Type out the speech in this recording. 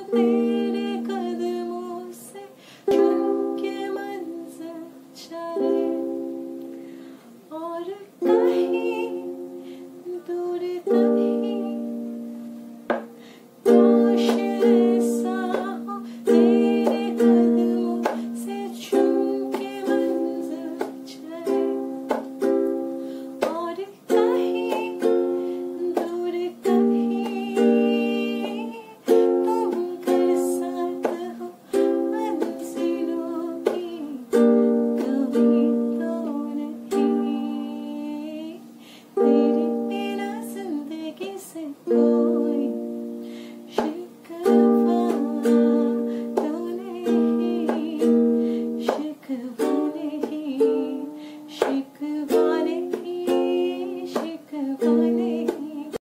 तेरे कदमों से चुन के मंजिल चले और कहीं दूर कहीं काश ऐसा हो तेरे कदमों से चुन के मंजिल चले और कहीं दूर कहीं तुम कर साथ हो मंजिलों की कभी तो नहीं तेरे बिना जिंदगी से